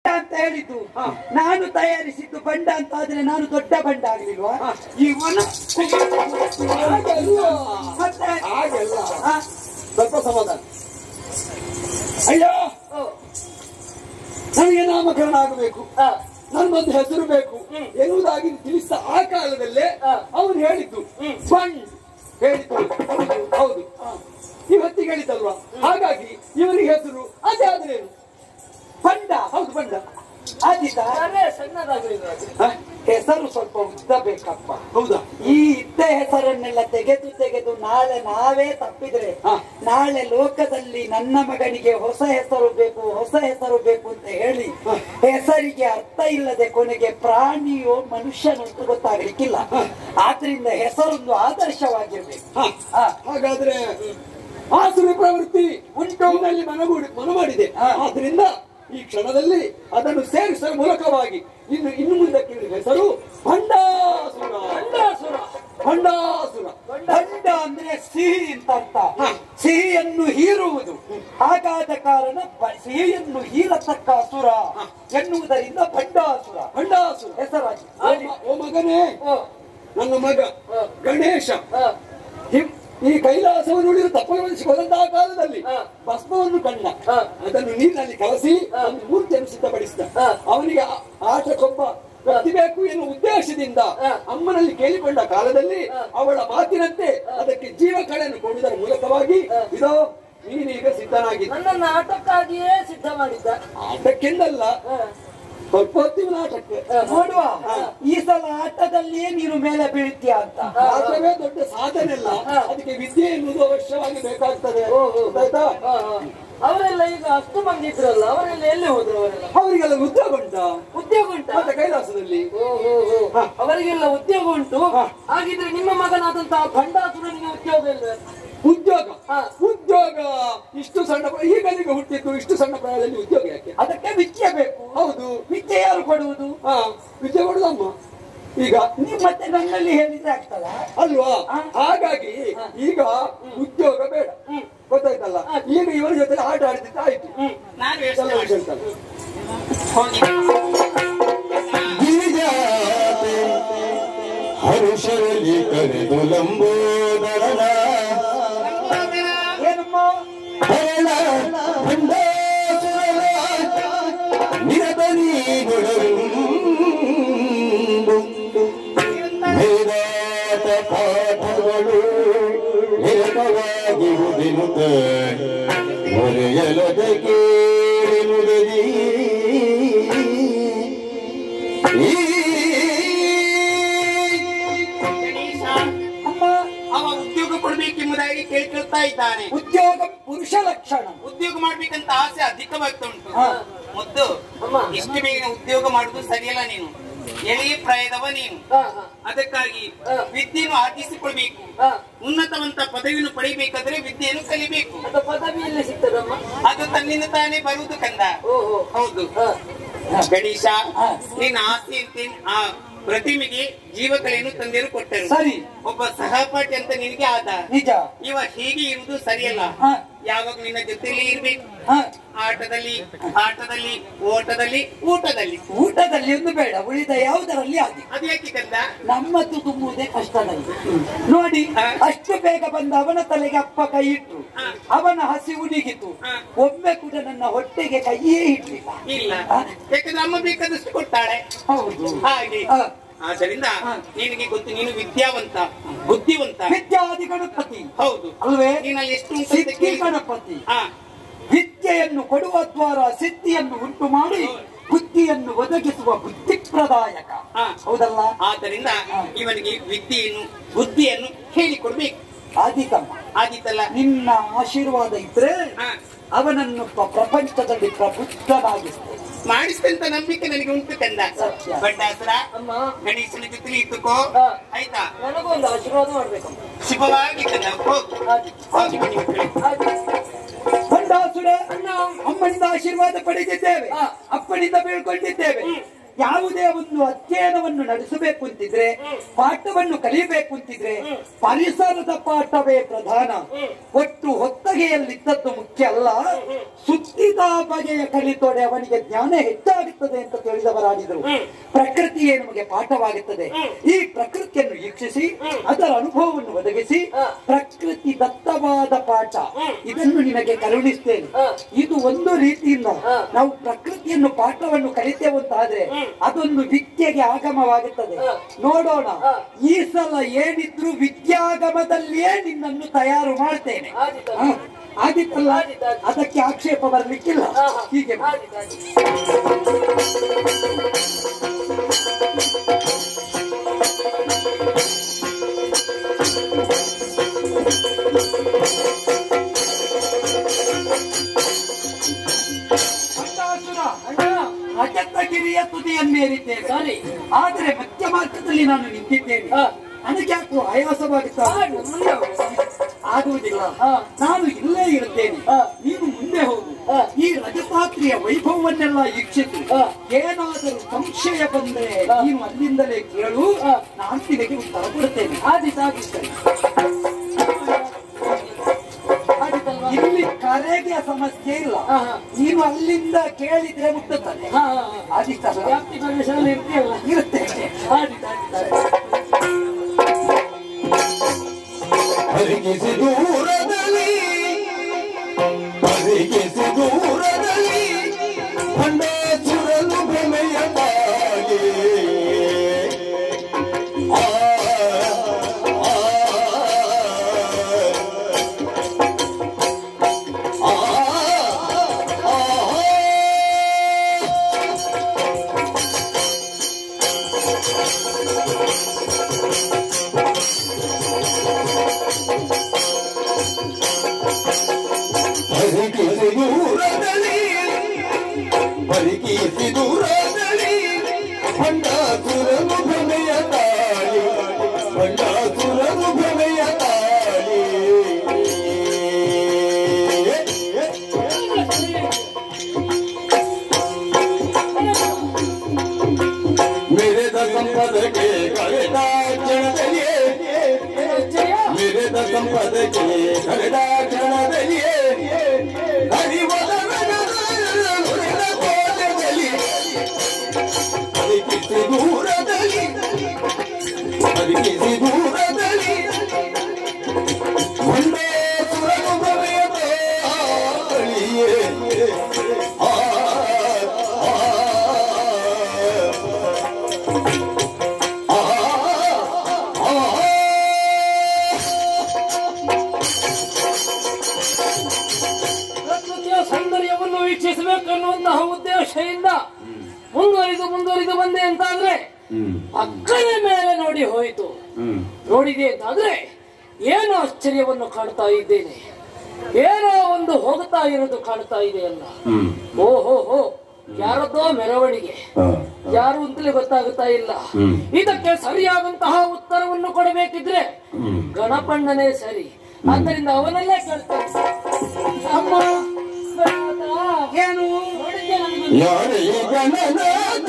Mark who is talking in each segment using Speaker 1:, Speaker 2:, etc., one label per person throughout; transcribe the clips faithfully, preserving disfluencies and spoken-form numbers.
Speaker 1: ಅಂತ ಹೇಳಿದ್ದು ನಾನು ತಯಾರಿಸಿದ್ದು ಬಂಡ ಅಂತ ಆದ್ರೆ ನಾನು ದೊಡ್ಡ ಬಂಡ ಆಗ್ಲಿಲ್ವಾ? ಇವನು ಮತ್ತೆ
Speaker 2: ಸ್ವಲ್ಪ ಸಮಾಧಾನ. ಅಯ್ಯೋ ನನಗೆ ನಾಮಕರಣ ಆಗಬೇಕು, ನನ್ಗೊಂದು ಹೆಸರು ಬೇಕು ಎನ್ನುವುದಾಗಿ ತಿಳಿಸಿದ ಆ ಕಾಲದಲ್ಲೇ ಅವನು ಹೇಳಿದ್ದು ಬಂಡ್ ಹೇಳಿದ್ದು. ಹೌದು, ಇವತ್ತಿಗೆ ಹೇಳಿದ್ದಲ್ವಾ? ಹಾಗಾಗಿ ಇವರಿಗೆ ಹೆಸರು ಅದೇ ಆದ್ರೇನು
Speaker 1: ಬಂಡ.
Speaker 2: ಹೌದು, ಬಂಡ.
Speaker 1: ಹೆಸರು ಸ್ವಲ್ಪ ಉದ್ದ ಬೇಕಪ್ಪ.
Speaker 2: ಹೌದಾ?
Speaker 1: ಈ ಇದ್ದ ಹೆಸರನ್ನೆಲ್ಲ ತೆಗೆದು ತೆಗೆದು ನಾಳೆ ನಾವೇ ತಪ್ಪಿದ್ರೆ ನಾಳೆ ಲೋಕದಲ್ಲಿ ನನ್ನ ಮಗನಿಗೆ ಹೊಸ ಹೆಸರು ಬೇಕು ಹೊಸ ಹೆಸರು ಬೇಕು ಅಂತ ಹೇಳಿ ಹೆಸರಿಗೆ ಅರ್ಥ ಇಲ್ಲದೆ ಕೊನೆಗೆ ಪ್ರಾಣಿಯೋ ಮನುಷ್ಯನಂತೂ ಗೊತ್ತಾಗ್ಲಿಕ್ಕಿಲ್ಲ. ಆದ್ರಿಂದ ಹೆಸರೊಂದು ಆದರ್ಶವಾಗಿರ್ಬೇಕು.
Speaker 2: ಹಾಗಾದ್ರೆ ಆಸುರಿ ಪ್ರವೃತ್ತಿ ಉಂಟು ಮನಗೂಡಿ ಮನ ಮಾಡಿದೆ. ಆದ್ರಿಂದ ಈ ಕ್ಷಣದಲ್ಲಿ ಅದನ್ನು ಸೇರಿಸುವ ಮೂಲಕವಾಗಿ ಇನ್ನು ಇನ್ನು ಮುಂದಕ್ಕೆ ಹೆಸರು ಭಂಡಾಸುರ. ಭಂಡಾಸುರ ಭಂಡಾಸುರ
Speaker 1: ಭಂಡ ಅಂದ್ರೆ ಸಿಹಿ ಅಂತ ಅರ್ಥ. ಸಿಹಿಯನ್ನು ಹೀರುವುದು. ಹಾಗಾದ ಕಾರಣ ಸಿಹಿಯನ್ನು ಹೀರತಕ್ಕ ಅಸುರ ಎನ್ನುವುದರಿಂದ ಭಂಡಾಸುರ.
Speaker 2: ಭಂಡಾಸುರ
Speaker 1: ಹೆಸರಾಗಿ.
Speaker 2: ಓ ಮಗನೇ, ನನ್ನ ಮಗ ಗಣೇಶ ಈ ಕೈಲಾಸವನ್ನು ಉಳಿದು ತಪ್ಪಗೊಳಿಸಿಕೊಂಡಂತಹ ಕಾಲದಲ್ಲಿ ಭಸ್ಮವನ್ನು ಕಂಡ, ಅದನ್ನು ನೀರಿನಲ್ಲಿ ಕಲಸಿ ಒಂದು ಮೂರ್ತಿಯನ್ನು ಸಿದ್ಧಪಡಿಸಿದ. ಅವನಿಗೆ ಆಟಕ್ಕೊಬ್ಬ ವ್ಯಕ್ತಿ ಬೇಕು ಎನ್ನುವ ಉದ್ದೇಶದಿಂದ ಅಮ್ಮನಲ್ಲಿ ಕೇಳಿಕೊಂಡ ಕಾಲದಲ್ಲಿ ಅವಳ ಮಾತಿನಂತೆ ಅದಕ್ಕೆ ಜೀವ ಕಳೆಯನ್ನು ಕೊಡುವುದರ ಮೂಲಕವಾಗಿ ಇದೋ ನೀನೀಗ ಸಿದ್ಧನಾಗಿದ್ದ.
Speaker 3: ನನ್ನನ್ನು ಆಟಕ್ಕಾಗಿಯೇ ಸಿದ್ಧ ಮಾಡಿದ್ದ.
Speaker 2: ಆಟಕ್ಕೆಂದಲ್ಲ, ಸ್ವಲ್ಪ ಹೊತ್ತಿನ ಆಟಕ್ಕೆ.
Speaker 1: ನೋಡುವ ಈ ಸಲ ಆಟದಲ್ಲಿಯೇ ನೀನು ಮೇಲೆ ಬೀಳ್ತೀಯ ಅಂತ.
Speaker 2: ಆಟವೇ ದೊಡ್ಡ ಸಾಧನೆ ಅಲ್ಲ, ಅದಕ್ಕೆ ವಿದ್ಯೆ ಎನ್ನುವುದು ಅವಶ್ಯವಾಗಿ ಬೇಕಾಗ್ತದೆ. ಆಯ್ತಾ?
Speaker 3: ಅವರೆಲ್ಲ ಈಗ ಅಷ್ಟು ಮಂದಿ ಇದ್ರಲ್ಲ, ಅವರೆಲ್ಲ ಎಲ್ಲಿ ಹೋದ್ರು? ಅವರೆಲ್ಲ
Speaker 2: ಅವರಿಗೆಲ್ಲ ಉದ್ಯೋಗ ಉಂಟಾ?
Speaker 3: ಉದ್ಯೋಗ ಉಂಟಾ?
Speaker 2: ಮತ್ತೆ ಕೈಲಾಸದಲ್ಲಿ
Speaker 3: ಅವರಿಗೆಲ್ಲ ಉದ್ಯೋಗ ಉಂಟು. ಹಾಗಿದ್ರೆ ನಿಮ್ಮ ಮಗನಾದಂತಹ ಭಂಡಾಸುರನಿಗೆ ಉದ್ಯೋಗ ಇಲ್ಲ?
Speaker 2: ಉದ್ಯೋಗ ಉದ್ಯೋಗ ಇಷ್ಟು ಸಣ್ಣ ಈಗಲಿಗೆ ಹುಟ್ಟಿದ್ದು ಇಷ್ಟು ಸಣ್ಣ ಪ್ರಾಯದಲ್ಲಿ ಉದ್ಯೋಗ ಯಾಕೆ?
Speaker 1: ಅದಕ್ಕೆ ವಿದ್ಯೆ ಬೇಕು.
Speaker 2: ಹೌದು,
Speaker 1: ವಿದ್ಯೆ ಯಾರು ಕೊಡುವುದು?
Speaker 2: ಹಾ, ವಿದ್ಯೆ ಕೊಡುದಮ್ಮ. ಈಗ
Speaker 1: ನೀವು ಮತ್ತೆ ನನ್ನಲ್ಲಿ ಹೇಳಿದ್ರೆ ಆಗ್ತದ
Speaker 2: ಅಲ್ವಾ? ಹಾಗಾಗಿ ಈಗ ಉದ್ಯೋಗ ಬೇಡ, ಗೊತ್ತಾಯ್ತಲ್ಲ? ಈಗ ಇವರ ಜೊತೆ ಆಟ ಆಡ್ತಿದ್ದ ಆಯ್ತು.
Speaker 4: ನಾನು
Speaker 5: ಹರುಷರಲ್ಲಿ ಕರೆದು ಲಂಬೋದರನ
Speaker 1: ಏನಮ್ಮ
Speaker 5: ಹರಳ ಭಂಡಾಸುರನ ನಿರತನಿ ವೇದಾತ ಪಾಠಗಳು ನಿರತವಾಗಿ ಹುದಿನುತ್ತ ಹೊರೆಯಲದ ಕೇಳಿನುದದಿ
Speaker 4: ಅವ ಉದ್ಯೋಗ ಕೊಡ್ಬೇಕೆಂಬುದಾಗಿ ಕೇಳ್ಕೊಳ್ತಾ ಇದ್ದಾನೆ.
Speaker 1: ಉದ್ಯೋಗ ಪುರುಷ ಲಕ್ಷಣ.
Speaker 4: ಉದ್ಯೋಗ ಮಾಡ್ಬೇಕಂತ ಆಸೆ ಅಧಿಕವಾಗ್ತಾ ಉಂಟು. ಮುದ್ದು, ಇಷ್ಟು ಬೇಗ ಉದ್ಯೋಗ ಮಾಡುದು ಸರಿಯಲ್ಲ. ನೀನು ಎಳೆಯ ಪ್ರಾಯದವ ನೀನು. ಅದಕ್ಕಾಗಿ ವಿದ್ಯೆಯನ್ನು ಆರ್ಜಿಸಿಕೊಳ್ಬೇಕು. ಉನ್ನತವಂತ ಪದವಿಯನ್ನು ಪಡೆಯಬೇಕಾದ್ರೆ ವಿದ್ಯೆಯನ್ನು ಕಲಿಬೇಕು.
Speaker 3: ಪದವಿಯಲ್ಲಿ ಸಿಗ್ತದಮ್ಮ?
Speaker 4: ಅದು ತನ್ನಿಂದ ತಾನೇ ಬರುವುದು ಕಂದ. ಹೌದು ಗಣೇಶ, ನಿನ್ನ ಆಸೆ ಅಂತ ಆ ಪ್ರತಿಮೆಗೆ ಜೀವಕಲೆಯನ್ನು ತಂದೆರು ಕೊಟ್ಟರು.
Speaker 1: ಸರಿ,
Speaker 4: ಒಬ್ಬ ಸಹಪಾಠಿ ಅಂತ ನಿನಗೆ ಆದ.
Speaker 1: ನಿಜ.
Speaker 4: ಇವ ಹೀಗೆ ಇರುವುದು ಸರಿಯಲ್ಲ. ಯಾವಾಗ ನಿನ್ನ ಜೊತೆಲಿ ಇರ್ಬೇಕು. ಆಟದಲ್ಲಿ ಆಟದಲ್ಲಿ ಓಟದಲ್ಲಿ ಊಟದಲ್ಲಿ.
Speaker 1: ಊಟದಲ್ಲಿ ಒಂದು ಬೇಡ, ಉಳಿದ ಯಾವುದರಲ್ಲಿ ಆಗಿ.
Speaker 4: ಅದು ಯಾಕೆ ಕಂದ?
Speaker 1: ನಮ್ಮದು ತುಂಬುವುದೇ ಕಷ್ಟದಲ್ಲಿ. ನೋಡಿ, ಅಷ್ಟು ಬೇಗ ಬಂದ ಅವನ ತಲೆಗೆ ಅಪ್ಪ ಕೈ ಇಟ್ರು. ಅವನ ಹಸಿವು ನೀಗಿತು. ಒಮ್ಮೆ ಕೂಡ ನನ್ನ ಹೊಟ್ಟೆಗೆ ಕೈಯೇ ಇಡ್ಲಿಲ್ಲ.
Speaker 4: ಇಲ್ಲ, ಯಾಕಂದ್ರೆ ಅಮ್ಮ ಬೇಕಾದಷ್ಟು ಕೊಡ್ತಾಳೆ.
Speaker 1: ಹೌದು,
Speaker 4: ಹಾಗೆ. ಆದ್ದರಿಂದ ನಿನಗೆ ಗೊತ್ತು, ನೀನು ವಿದ್ಯಾವಂತ ಬುದ್ಧಿವಂತ.
Speaker 1: ವಿದ್ಯಾದಿ ಗಣಪತಿ.
Speaker 4: ಹೌದು
Speaker 1: ಅಲ್ವೇ?
Speaker 4: ನೀನಲ್ಲಿ ಎಷ್ಟು
Speaker 1: ಸಿದ್ಧಿ ಗಣಪತಿ. ವಿದ್ಯೆಯನ್ನು ಕೊಡುವ ದ್ವಾರ ಸಿದ್ಧಿಯನ್ನು ಉಂಟು ಮಾಡಿ ಬುದ್ಧಿಯನ್ನು ಒದಗಿಸುವ ಬುದ್ಧಿ ಪ್ರದಾಯಕ. ಹೌದಲ್ಲ?
Speaker 4: ಆದ್ದರಿಂದ ಇವನಿಗೆ ವಿದ್ಯೆಯನ್ನು ಬುದ್ಧಿಯನ್ನು ಹೇಳಿಕೊಡ್ಬೇಕು.
Speaker 1: ಆದಿತಮ್ಮ,
Speaker 4: ಆದಿತ್ತಲ್ಲ?
Speaker 1: ನಿನ್ನ ಆಶೀರ್ವಾದ ಇದ್ರೆ ಅವನನ್ನು ಪ್ರಪಂಚದಲ್ಲಿ ಪ್ರಬುದ್ಧನಾಗಿಸ್ತೇನೆ.
Speaker 4: ಮಾಡಿಸ್ತಂತ ನಂಬಿಕೆ ನನಗೆ ಉಂಟು ಕಂದ. ಬಡ್ಡಾಸುರ, ಗಣೇಶನ ಜೊತೆ ಇತ್ತುಕೋ, ಆಯ್ತಾ?
Speaker 3: ನನಗೊಂದು ಆಶೀರ್ವಾದ ಮಾಡ್ಬೇಕು.
Speaker 4: ಶುಭವಾಗಿ ಕಂದ, ಹೋಗಿ ಬನ್ನಿ ಮಕ್ಕಳೇ.
Speaker 1: ಭಂಡಾಸುರ, ಅಮ್ಮನಿಂದ ಆಶೀರ್ವಾದ ಪಡೆದಿದ್ದೇವೆ, ಅಪ್ಪನಿಂದ ಬೀಳ್ಕೊಂಡಿದ್ದೇವೆ. ಯಾವುದೇ ಒಂದು ಅಧ್ಯಯನವನ್ನು ನಡೆಸಬೇಕು ಅಂತಿದ್ರೆ, ಪಾಠವನ್ನು ಕಲಿಯಬೇಕು ಅಂತಿದ್ರೆ ಪರಿಸರದ ಪಾಠವೇ ಪ್ರಧಾನ. ಒಟ್ಟು ಹೊತ್ತಗೆಯಲ್ಲಿದ್ದದ್ದು ಮುಖ್ಯ ಅಲ್ಲ, ಸುತ್ತಿದ ಬಗೆಯ ಕಲಿತೊಡೆ ಅವನಿಗೆ ಜ್ಞಾನ ಹೆಚ್ಚಾಗುತ್ತದೆ ಅಂತ ತಿಳಿದವರಾಗಿದ್ರು. ಪ್ರಕೃತಿಯೇ ನಮಗೆ ಪಾಠವಾಗುತ್ತದೆ. ಈ ಪ್ರಕೃತಿಯನ್ನು ವೀಕ್ಷಿಸಿ ಅದರ ಅನುಭವವನ್ನು ಒದಗಿಸಿ ಪ್ರಕೃತಿ ದತ್ತವಾದ ಪಾಠ ಇದನ್ನು ನಿನಗೆ ಕರುಣಿಸ್ತೇನೆ. ಇದು ಒಂದು ರೀತಿಯಿಂದ ನಾವು ಪ್ರಕೃತಿಯನ್ನು ಪಾಠವನ್ನು ಕಲಿತೇವೆ ಅಂತಾದ್ರೆ ಅದೊಂದು ವಿದ್ಯೆಗೆ ಆಗಮವಾಗುತ್ತದೆ. ನೋಡೋಣ, ಈ ಸಲ ಏನಿದ್ರು ವಿದ್ಯಾಗಮದಲ್ಲಿಯೇ ನಿನ್ನನ್ನು ತಯಾರು ಮಾಡ್ತೇನೆ. ಆಗಿತ್ತಲ್ಲ, ಅದಕ್ಕೆ ಆಕ್ಷೇಪ ಬರ್ಲಿಕ್ಕಿಲ್ಲ. ಹೀಗೆ ರಜತಗಿರಿಯ ತುದಿಯನ್ನೇರಿದ್ದೇವೆ. ಸರಿ, ಆದರೆ ಮಧ್ಯ ಮಾರ್ಗದಲ್ಲಿ ನಾನು ನಿಂತಿದ್ದೇನೆ. ನನಗೆ ಯಾಕೋ ಆಯಾಸವಾಗುತ್ತಾ? ಆಗುವುದಿಲ್ಲ, ನಾನು ಇಲ್ಲೇ ಇರುತ್ತೇನೆ, ನೀನು ಮುಂದೆ ಹೋಗು. ಈ ರಜತಾತ್ರಿಯ ವೈಭವವನ್ನೆಲ್ಲ ವೀಕ್ಷಿಸಿ ಏನಾದರೂ ಸಂಶಯ ಬಂದ್ರೆ ನೀನು ಅಲ್ಲಿಂದಲೇ ಕೇಳು, ನಾನು ನಿನಗೆ ಉತ್ತರ ಕೊಡುತ್ತೇನೆ. ಆದಿತಾಗಿರ್ತೇನೆ. ಇಲ್ಲಿ ಕರೆಗೆ ಸಮಸ್ಯೆ ಇಲ್ಲ, ನೀನು ಅಲ್ಲಿಂದ ಕೇಳಿದ್ರೆ ಮುಟ್ಟುತ್ತದೆ. ವ್ಯಾಪ್ತಿ ಪ್ರದೇಶದಲ್ಲಿ ಇರ್ತೀಯಲ್ಲ, ಇರುತ್ತೇನೆ.
Speaker 5: ಪರಿಗಿಸಿ ದೂರದಲ್ಲಿ ಪರಿಗಿಸಿ ದೂರದಲ್ಲಿ ಭಂಡಾಸುರನು ಭ್ರಮೆಯ ಬಾಗಿ ಪರಿಗಿಸಿ ದೂರದಲ್ಲಿ ಪರಿಗಿಸಿ ದೂರದಲ್ಲಿ ಭಂಡಾಸುರನು ಭ್ರಮೆಯ ತಾಳಿ ಭಂಡಾಸುರನು ಭ್ರಮೆಯ ತಾಳಿ ಮೆರೆದ ಸಂಪದಕ್ಕೆ ಕಳೆದ ಕ್ಷಣದಲ್ಲಿಯೇ ಮೆರೆದ ಸಂಪದಕ್ಕೆ ಕಳೆದ ಕ್ಷಣದಲ್ಲಿಯೇ ಪರಿಗಿಸಿ ದೂರದಲ್ಲಿ ಪರಿಗಿಸಿ ದೂರದಲ್ಲಿ ಭಂಡಾಸುರನು ಭ್ರಮೆಯ ತಾಳಿಯೇ ಆ
Speaker 3: ಸೌಂದರ್ಯವನ್ನು ವೀಕ್ಷಿಸಬೇಕನ್ನುವಂತಹ ಉದ್ದೇಶದಿಂದ ಮುಂದುವರಿದು ಮುಂದುವರಿದು ಬಂದೆ ಅಂತಾದ್ರೆ ಅಕ್ಕನ ಮೇಲೆ ನೋಡಿ ಹೋಯಿತು. ನೋಡಿದೆ ಅಂತಾದ್ರೆ ಏನೋ ಆಶ್ಚರ್ಯವನ್ನು ಕಾಣ್ತಾ ಇದ್ದೇನೆ. ಏನೋ ಒಂದು ಹೋಗ್ತಾ ಇರೋದು ಕಾಣ್ತಾ ಇದೆಯಲ್ಲ. ಓಹೋ ಹೋ, ಯಾರದ್ದೋ ಮೆರವಣಿಗೆ, ಯಾರು ಅಂತಲೇ ಗೊತ್ತಾಗುತ್ತಾ ಇಲ್ಲ. ಇದಕ್ಕೆ ಸರಿಯಾದಂತಹ ಉತ್ತರವನ್ನು ಕೊಡಬೇಕಿದ್ರೆ ಗಣಪಣ್ಣನೇ ಸರಿ. ಆದ್ದರಿಂದ ಅವನಲ್ಲೇ ಕೇಳ್ತೇನೆ. ಅಮ್ಮ ಏನು
Speaker 5: ಯಾರೇ ಗಣನಾಥ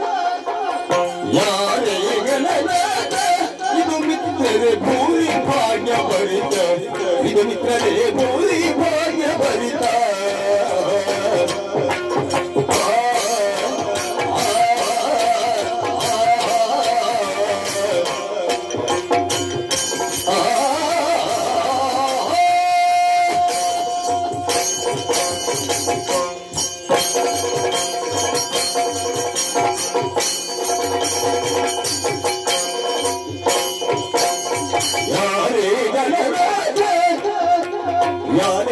Speaker 5: ಯಾರೇ ಗಣನಾಥ ಇದು ಮಿತ್ರರೇ ಭೂರಿ ಭಾಗ್ಯ ಭರಿತ ಇದು ಮಿತ್ರರೇ ಭೂರಿ ಭಾಗ್ಯ ಭರಿತ ಯಾರೇ ಗಣರಾಜ ಯಾರೇ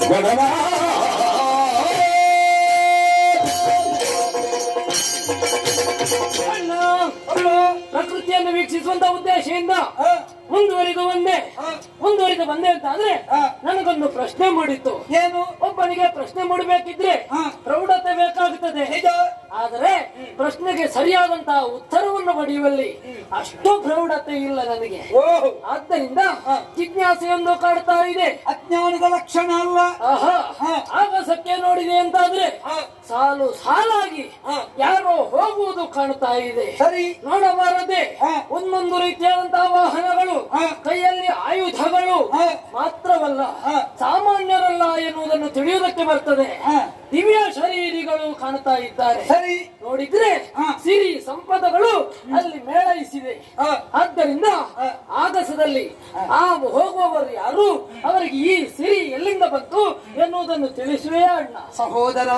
Speaker 3: ಪ್ರಕೃತಿಯನ್ನು ವೀಕ್ಷಿಸುವಂತ ಉದ್ದೇಶದಿಂದ ಮುಂದುವರಿದು ಬಂದೆ ಮುಂದುವರಿದು ಬಂದೆ ಅಂತ ಆದ್ರೆ ನನಗೊಂದು ಪ್ರಶ್ನೆ ಮೂಡಿತ್ತು.
Speaker 1: ಏನು?
Speaker 3: ಒಬ್ಬನಿಗೆ ಪ್ರಶ್ನೆ ಮೂಡಬೇಕಿದ್ರೆ ಪ್ರೌಢತೆ ಬೇಕಾಗುತ್ತದೆ. ಆದರೆ ಪ್ರಶ್ನೆಗೆ ಸರಿಯಾದಂತಹ ಉತ್ತರವನ್ನು ಪಡೆಯುವಲ್ಲಿ ಅಷ್ಟು ಪ್ರೌಢತೆ ಇಲ್ಲ ನನಗೆ. ಆದ್ದರಿಂದ ಜಿಜ್ಞಾಸೆಯೊಂದು ಕಾಡ್ತಾ ಇದೆ.
Speaker 1: ಅಜ್ಞಾನದ ಲಕ್ಷಣ ಅಲ್ಲ.
Speaker 3: ಆಹಾ ಆಗಸಕ್ಕೆ ನೋಡಿದೆ ಅಂತಾದ್ರೆ ಸಾಲು ಸಾಲಾಗಿ ಯಾರೋ ಹೋಗುವುದು ಕಾಣ್ತಾ ಇದೆ.
Speaker 1: ಸರಿ,
Speaker 3: ನೋಡಬಾರದೆ ಒಂದೊಂದು ರೀತಿಯಾದಂತಹ ವಾಹನಗಳು, ಕೈಯಲ್ಲಿ ಆಯುಧಗಳು ಮಾತ್ರವಲ್ಲ ಸಾಮಾನ್ಯರಲ್ಲ ಎನ್ನುವುದನ್ನು ತಿಳಿಯುವುದಕ್ಕೆ ಬರ್ತದೆ. ದಿವ್ಯ ಶರೀರಿಗಳು ಕಾಣ್ತಾ ಇದ್ದಾರೆ.
Speaker 1: ಸರಿ,
Speaker 3: ನೋಡಿದ್ರೆ ಸಿರಿ ಸಂಪದಗಳು ಅಲ್ಲಿ ಮೇಳೈಸಿದೆ. ಆದ್ದರಿಂದ ಆಗಸದಲ್ಲಿ ಆ ಹೋಗುವವರು ಯಾರು, ಅವರಿಗೆ ಈ ಸಿರಿ ಎಲ್ಲಿಂದ ಬಂತು ಎನ್ನುವುದನ್ನು ತಿಳಿಸುವೆ ಅಣ್ಣ.
Speaker 1: ಸಹೋದರ,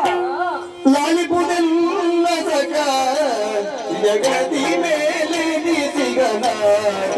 Speaker 5: ಲಾಲಿಪುದೆಲ್ಲ ಸಕ ಜಗತಿ ಮೇಲೆ ನಿಸಿಗನಾಟ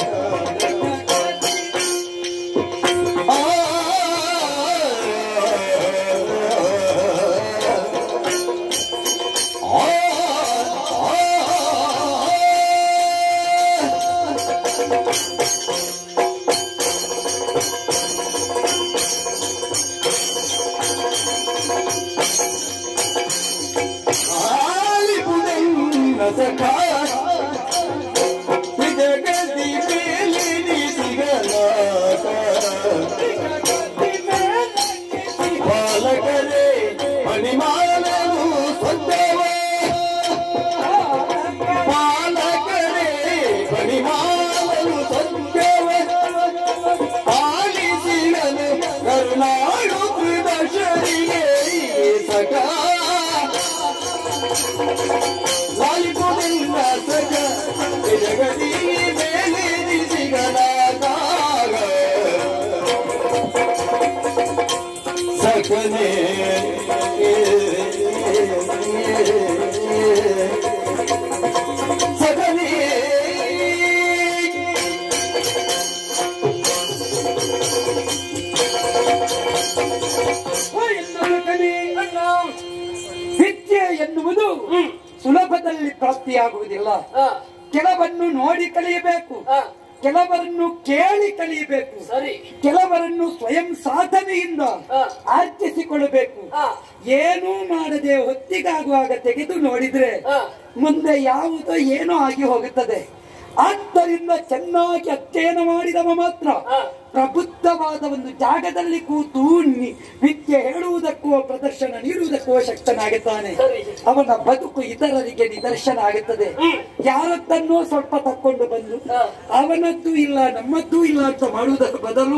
Speaker 5: ಸಕನೆ ಸಕನೆ
Speaker 1: ವಿದ್ಯೆ ಎನ್ನುವುದು ಸುಲಭದಲ್ಲಿ ಪ್ರಾಪ್ತಿಯಾಗುವುದಿಲ್ಲ. ಕೆಲವನ್ನು ನೋಡಿ ಕಲಿಯಬೇಕು, ಕೆಲವರನ್ನು ಕೇಳಿ ಕಲಿಯಬೇಕು,
Speaker 3: ಸರಿ,
Speaker 1: ಕೆಲವರನ್ನು ಸ್ವಯಂ ಸಾಧನೆಯಿಂದ ಆರ್ಜಿಸಿಕೊಳ್ಳಬೇಕು. ಏನೂ ಮಾಡದೆ ಹೊತ್ತಿಗಾಗುವಾಗ ತೆಗೆದು ನೋಡಿದ್ರೆ ಮುಂದೆ ಯಾವುದೋ ಏನೋ ಆಗಿ ಹೋಗುತ್ತದೆ. ಆದ್ದರಿಂದ ಚೆನ್ನಾಗಿ ಅಧ್ಯಯನ ಮಾಡಿದವ ಮಾತ್ರ ಪ್ರಬುದ್ಧವಾದ ಒಂದು ಜಾಗದಲ್ಲಿ ಕೂತು ವಿದ್ಯೆ ಹೇಳುವುದಕ್ಕೂ ಪ್ರದರ್ಶನ ನೀಡುವುದಕ್ಕೂ ಶಕ್ತನಾಗುತ್ತಾನೆ. ಅವನ ಬದುಕು ಇತರರಿಗೆ ನಿದರ್ಶನ ಆಗುತ್ತದೆ. ಯಾರದ್ದನ್ನೋ ಸ್ವಲ್ಪ ತಕ್ಕೊಂಡು ಬಂದು ಅವನದ್ದು ಇಲ್ಲ ನಮ್ಮದ್ದೂ ಇಲ್ಲ ಅಂತ ಮಾಡುವುದರ ಬದಲು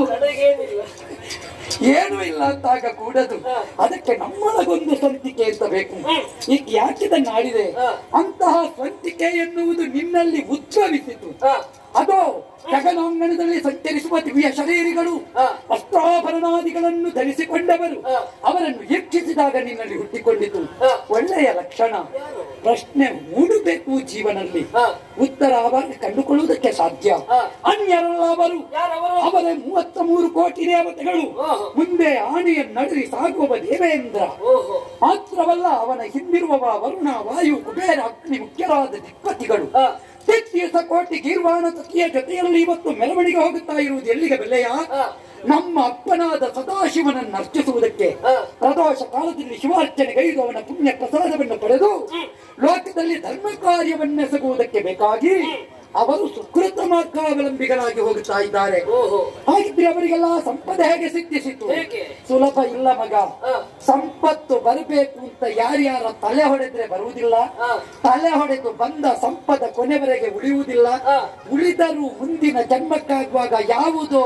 Speaker 1: ಏನೂ ಇಲ್ಲ ಅಂತಾಗ ಕೂಡದು. ಅದಕ್ಕೆ ನಮ್ಮೊಳಗೊಂದು ಸ್ವಂತಿಕೆ ಅಂತ ಬೇಕು. ಈಗ ಯಾಕಿದನ್ನು ಆಡಿದೆ, ಅಂತಹ ಸ್ವಂತಿಕೆ ಎನ್ನುವುದು ನಿನ್ನಲ್ಲಿ ಉದ್ಭವಿಸಿತು. ಅದು ಗಗನಾಂಗಣದಲ್ಲಿ ಸಂಚರಿಸುವ ದಿವ್ಯ ಶರೀರಿಗಳು, ಅಸ್ತ್ರಾಭರಣಾದಿಗಳನ್ನು ಧರಿಸಿಕೊಂಡವರು, ಅವರನ್ನು ವೀಕ್ಷಿಸಿದಾಗ ನಿನ್ನಲ್ಲಿ ಹುಟ್ಟಿಕೊಂಡಿತು. ಒಳ್ಳೆಯ ಲಕ್ಷಣ. ಪ್ರಶ್ನೆ ಮೂಡಬೇಕು ಜೀವನದಲ್ಲಿ, ಉತ್ತರ ಆವಾಗ ಕಂಡುಕೊಳ್ಳುವುದಕ್ಕೆ ಸಾಧ್ಯ. ಅನ್ಯರಲ್ಲ ಅವರು, ಅವರೇ ಮೂವತ್ತ ಮೂರು ಕೋಟಿ ದೇವತೆಗಳು, ಮುಂದೆ ಆನೆಯ ನಡುವಿ ಸಾಗುವ ದೇವೇಂದ್ರ. ಮಾತ್ರವಲ್ಲ, ಅವನ ಹಿಂದಿರುವವ ವರುಣ, ವಾಯು, ಕುಬೇರ, ಅಗ್ನಿ ಮುಖ್ಯರಾದ ದಿಕ್ಪತಿಗಳು. ತೆತ್ತೀಸ ಕೋಟಿ ಗೀರ್ವಾಣ ತತಿಯ ಜೊತೆಯಲ್ಲಿ ಇವತ್ತು ಮೆರವಣಿಗೆ ಹೋಗುತ್ತಾ ಇರುವುದು ಎಲ್ಲಿಗೆ ಬೆಲೆಯ? ನಮ್ಮ ಅಪ್ಪನಾದ ಸದಾಶಿವನನ್ನು ಅರ್ಚಿಸುವುದಕ್ಕೆ. ಪ್ರದೋಷ ಕಾಲದಲ್ಲಿ ಶಿವಾರ್ಚನೆಗೈದು ಅವನ ಪುಣ್ಯ ಪ್ರಸಾದವನ್ನು ಪಡೆದು ಲೋಕದಲ್ಲಿ ಧರ್ಮ ಕಾರ್ಯವನ್ನೆಸಗುವುದಕ್ಕೆ ಬೇಕಾಗಿ ಅವರು ಸುಕೃತ ಮಾರ್ಗಾವಲಂಬಿಗಳಾಗಿ ಹೋಗುತ್ತಾ ಇದ್ದಾರೆ. ಹಾಗಿದ್ರೆ ಅವರಿಗೆಲ್ಲ ಸಂಪದ ಹೇಗೆ ಸಿದ್ಧಿಸಿತು? ಸುಲಭ ಇಲ್ಲ ಮಗ. ಸಂಪತ್ತು ಬರಬೇಕು ಅಂತ ಯಾರ್ಯಾರ ತಲೆ ಹೊಡೆದ್ರೆ ಬರುವುದಿಲ್ಲ. ತಲೆ ಹೊಡೆದು ಬಂದ ಸಂಪದ ಕೊನೆವರೆಗೆ ಉಳಿಯುವುದಿಲ್ಲ. ಉಳಿದರೂ ಮುಂದಿನ ಜನ್ಮಕ್ಕಾಗುವಾಗ ಯಾವುದೋ